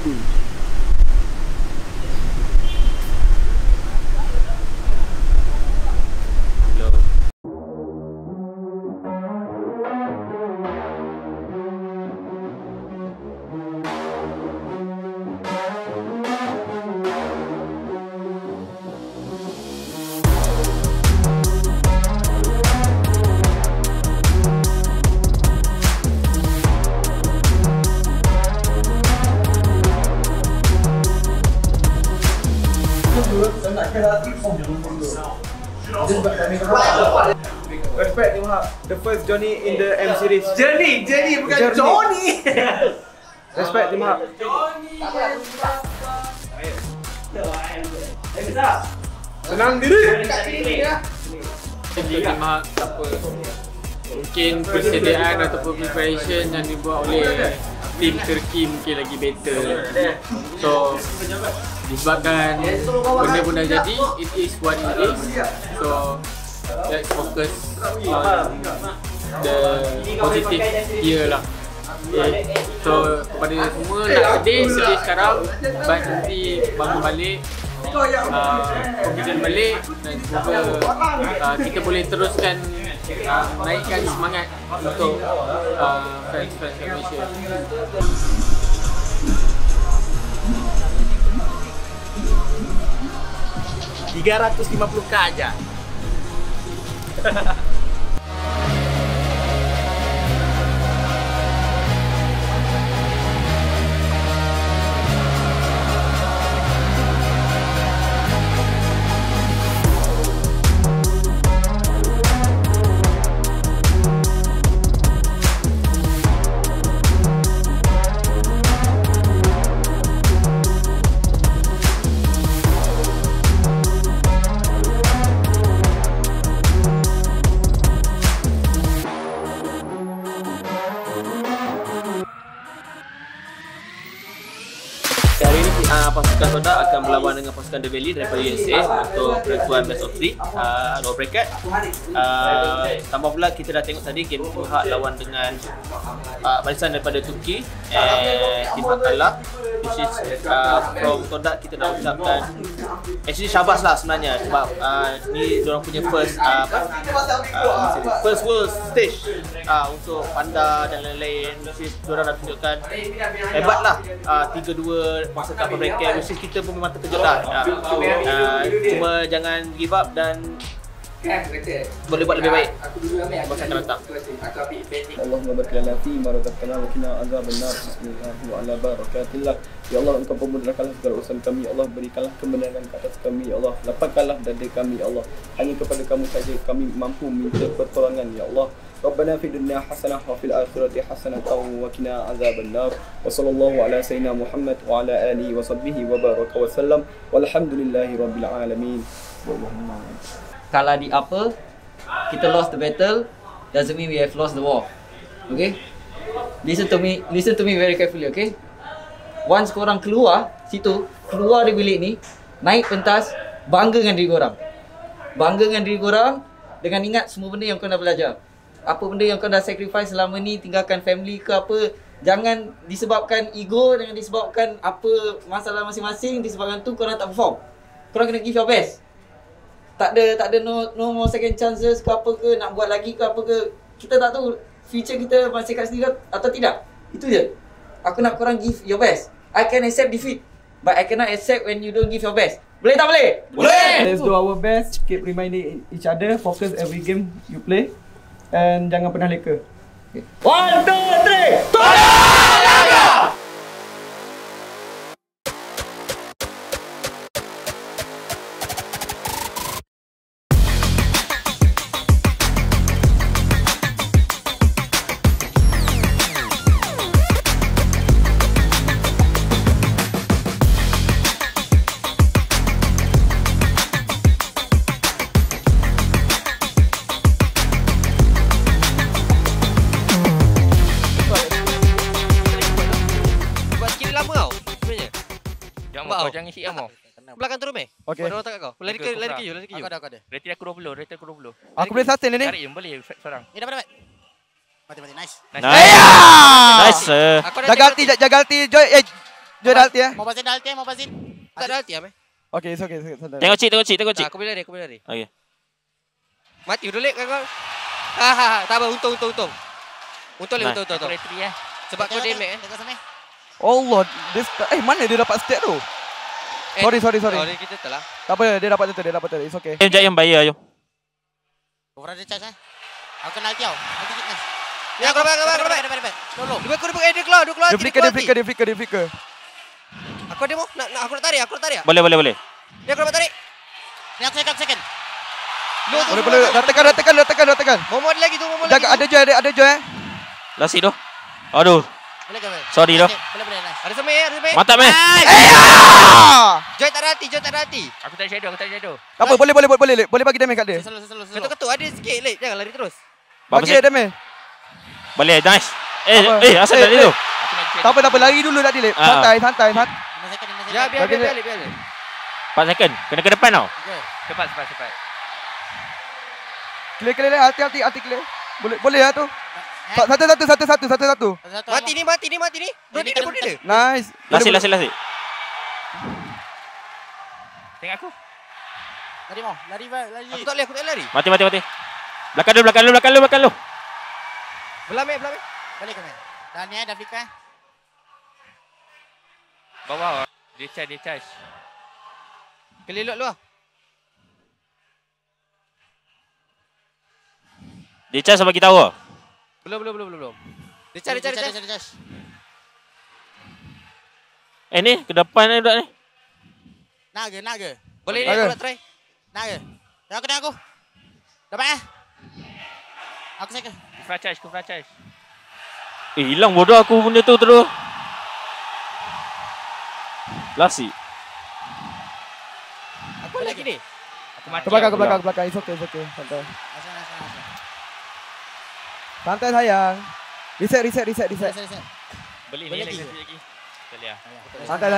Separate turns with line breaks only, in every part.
Liverpool.
Respect Tim Hak, the first Johnny in the M series.
Johnny bukan Johnny.
Respect Tim Hak. Senang diri.
Tim Hak apa? Mungkin persediaan ataupun preparation yang dibuat oleh tim Turki mungkin lagi better. So disebabkan benda-benda jadi, it is what it is. So let's focus on the positive year lah. Okay. So kepada semua tak sedih sekarang, but nanti bangun balik, confident balik, dan semoga kita boleh teruskan naikkan semangat untuk fans-fans Malaysia.
350k aja. Hari ini pasukan Sodak akan berlawan dengan pasukan The Valley daripada USA untuk penentuan best of 3 lower bracket. Tambah pula kita dah tengok tadi game Tim Hak lawan dengan barisan daripada Turki, Tim Hak kalah, which is from Sodak kita dah ucapkan actually syabas lah sebenarnya, sebab ni diorang punya first world stage untuk Panda dan lain-lain, which is diorang dah tunjukkan hebat lah. 3-2 masa kat bracket, which is kita pun memang terkejut lah. Cuma jangan give up dan boleh buat lebih baik masa akan datang.
Allahumma barik lana fi ma razaqtana wa qina azabannar. Bismillah wa ala barakatillah. Ya Allah, Engkau pemudahkanlah segala urusan kami. Ya Allah, berikanlah kemenangan ke atas kami. Ya Allah, lapangkanlah dada kami. Ya Allah, hanya kepada Kamu saja kami mampu minta pertolongan. Ya Allah, Rabbana fid dunya hasanah wa fil akhirati hasanah wa qina azabannar. Wa sallallahu ala sayyidina Muhammad wa ala alihi wa sahbihi wa baraka wa sallam. Walhamdulillahi rabbil alamin.
Kalah di apa, kita lost the battle, doesn't mean we have lost the war. Okay? Listen to me very carefully, okay? Once korang keluar situ, keluar dari bilik ni, naik pentas, bangga dengan diri korang. Bangga dengan diri korang dengan ingat semua benda yang korang dah belajar. Apa benda yang korang dah sacrifice selama ni, tinggalkan family ke apa, jangan disebabkan ego, jangan disebabkan apa masalah masing-masing, disebabkan tu korang tak perform. Korang kena give your best. Tak ada no more second chances ke apa ke, nak buat lagi ke apa ke. Kita tak tahu future kita masih kat sini atau tidak. Itu je. Aku nak korang give your best. I can accept defeat, but I cannot accept when you don't give your best. Boleh tak boleh?
Boleh!
Let's do our best, keep reminding each other, focus every game you play, and jangan pernah leka.
1, 2, 3.
Tolong Naga!
Jangan isi ammo. Belakang tu Romeh.
Okey.
Baru tak kau. Lari ke you.
Aku ada.
Rating aku 20.
Aku boleh sustain ni.
Cari boleh seorang.
Dapat. Mati. Nice.
Nice.
Nice.
Jaga
Jaga ulti Joy.
Joy dah ulti
Mau basin dah ulti, mau basin.
Tak ada ulti meh.
Okay, it's okay.
Tengok cik.
Aku boleh lari.
Okey.
Mati dulu lek kau. Ha. Tak apa, untung. Untung.
Nice.
Aku retri Sebab kau damage
Tengok sana.
Allah, mana dia dapat stat tu? Sorry.
Oh, kita tak lah.
Tak apa, dia dapat tu. It's okay.
Jom yang bayar jom.
Over ada charge Aku kena ulti tau. Ulti fitness.
Ya, kau
Dapat. Tolong.
Dia keluar.
Dia flicker.
Aku ada mau. Aku nak tarik.
Boleh.
Dia keluar tarik.
Ni aku second.
Boleh. Dah tekan.
Mau ada lagi tu,
Jaga, ada Joy.
Lasi tu. Aduh.
Boleh ke?
Sorry doh.
Boleh. Nice.
Ada sampai.
Mantap meh.
Joy tak ada hati.
Aku tak shadow.
Tak apa, boleh bagi damage kat dia.
Slow.
Ketuk ada sikit lek. Jangan lari terus.
Bagi dia damage.
Boleh, nice.
Apa?
Asal tadi tu.
Tak apa, lari dulu tadi lek. Santai.
5 second.
Ya, biar.
4 second. Kena ke depan tau.
Cepat.
Clear. Hati clear. Boleh lah tu. Satu.
Mati ni. Bro dia.
Nice.
Lasi.
Tengok aku.
Lari mau. Lari.
Aku tak lari.
Mati. Belakang lu.
Belah meh.
Boleh ke? Dah ni dah flicker.
Bawah. Dia charge.
Kelilot lu ah.
Dia charge bagi tahu.
Belum. Dia cari.
Ni ke depan ni budak ni.
Naga.
Boleh ni
Naga.
aku nak try.
Naga. Tengok aku. Dapat Aku second.
Franchise.
Hilang bodoh aku benda tu terus. Lasi.
Aku lagi ni.
Aku mati.
Ke belakang. It's okay. Santai.
Asal.
Santai sayang. Reset.
Boleh
Boleh
lagi.
lagi.
Boleh.
Santai.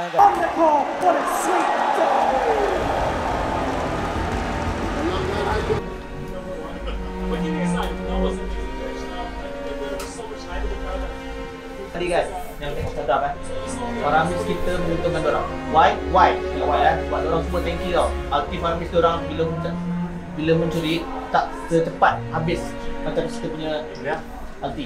Tadi guys, yang tengok sedap Faramis kita menguntungkan dorang. Why? Tengok why sebab dorang semua tanky tau. Ulti Faramis dorang bila mencuri tak secepat habis macam kita punya ulti.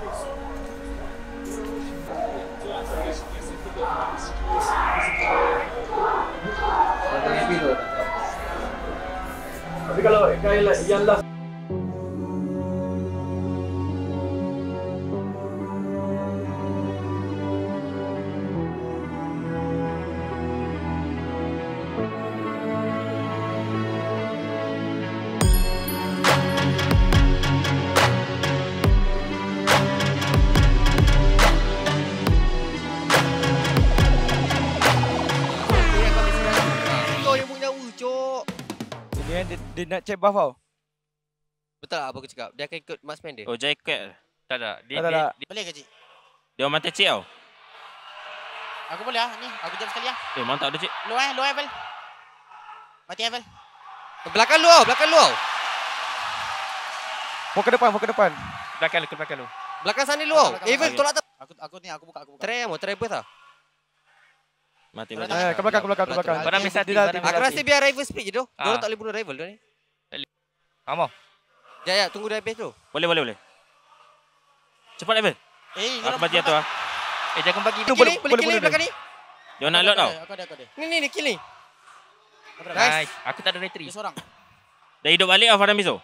Tapi kalau yang last
Kau yang punya cok.
dia nak check buff tau.
Betul tak apa aku cakap? Dia akan ikut marksman dia.
Oh, jacket.
Tak ada.
Tak.
Boleh ke cik?
Dia orang mata cik tau.
Aku boleh ni. Aku jump sekali
Mantap ada cik.
Low level. Mati level.
Belakang lu tau.
Fokus depan.
Belakang lu.
Belakang sana lu tau. Even tolak tak.
Aku buka.
Try burst tau.
Mati.
Ke belakang.
Barang miss hati.
Aku rasa biar rival split je tu.
Ah.
Diorang tak boleh bunuh rival tu ni.
Amo.
Ya, tunggu dia habis tu.
Boleh. Cepat level. Aku bagi tu ah.
Jangan bagi.
Boleh kill belakang ni.
Dia nak load tau.
Aku ada.
Ni kill ni.
Nice. Aku tak ada retry.
Dia seorang.
Dah hidup balik ah Faramis tu.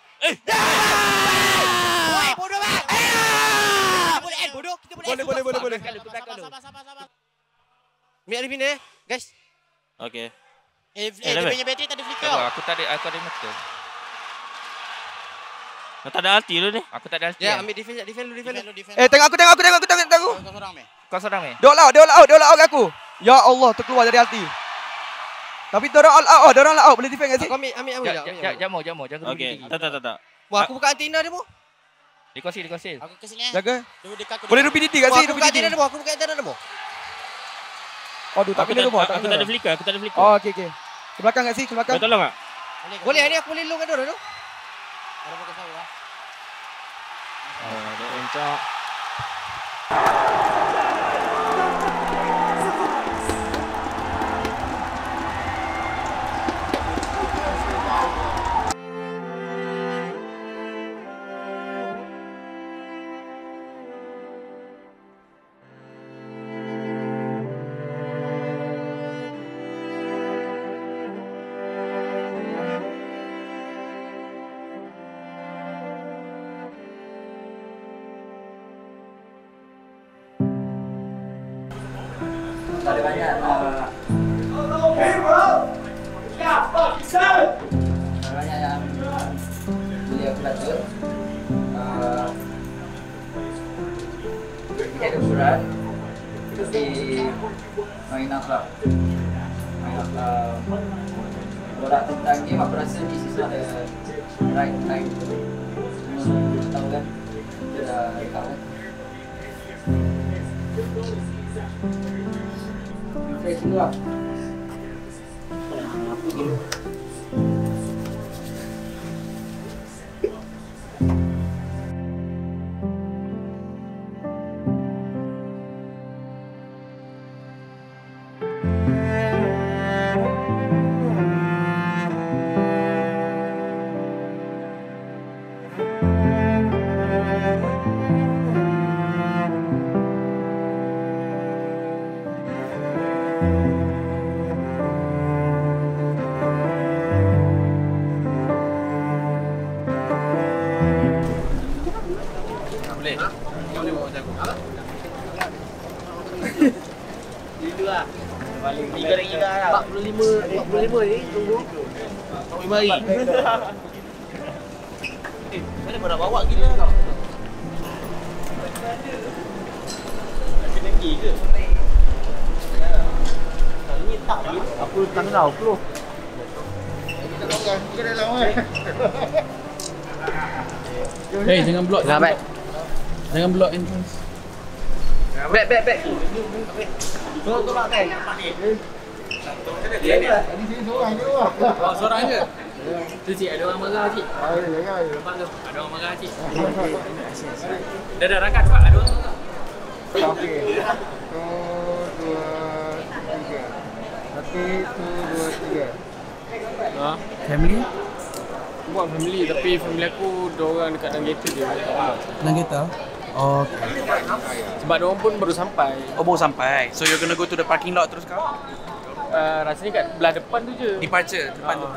Bodoh bang. Boleh bodoh. Kita boleh. Sabar.
Mid ada bina guys.
Okey.
Dia punya bateri tak ada flicker.
Aku ada mata.
Kau tak ada ulti tu ni.
Aku tak ada ulti.
Ya, ambil defend lu.
Tengok aku.
Kau seorang meh.
Kau seorang meh.
Dia all out kat aku. Ya Allah, terkeluar dari ulti. Tapi dia orang all out. Boleh defend kat sini?
Aku ambil.
Jamo. Jangan
Okey. Tak.
Wah, aku buka antenna dia mo.
Dikosil.
Aku ke sini.
Jaga.
Dia dekat aku.
Boleh Rupinity kat
Wah,
sini,
aku buka
Rupinity.
antenna dia mo. Aku buka antenna dia mo.
Aduh, tak kena rumah.
Aku tak ada flicker.
Oh, okey. Ke belakang kat sini, ke belakang.
Kau tolong tak?
Boleh ni aku boleh lu kat dia tu.
Ada fokus tahu lah.
Oh, dia encak.
ada banyak banyak yang beli aku baca. Kita ada surat di main apa? Borak tentang game, aku rasa this is not the right time. Tahu kan? Kita dah rekam kan? Refresh dulu lah.
Boleh bawa jago. Itu lah. Paling 3 ringgit lah. 45 ni tunggu. 45 hari. Mana kau nak bawa gila kau? Ada lagi ke? Ini tak lagi. Aku tak tahu aku. Kita tonggang ke dalam eh.
Hey, jangan block.
Jangan baik.
Jangan block entrance.
Back. Tolong kan.
Oh, seorang je. Tu cik, ada orang marah cik. Nampak tu? Ada orang marah cik. Dah rangkat cepat, ada orang marah.
Okey. 1, 2, 3. Okey, 1, 2, 3.
Ha? Family? Buat family, tapi family aku dua orang dekat dalam kereta je.
Dalam kereta? Oh,
Sebab diorang pun baru sampai.
oh baru sampai. So you're gonna go to the parking lot terus kau?
Rasanya kat belah depan tu je.
Departure depan tu.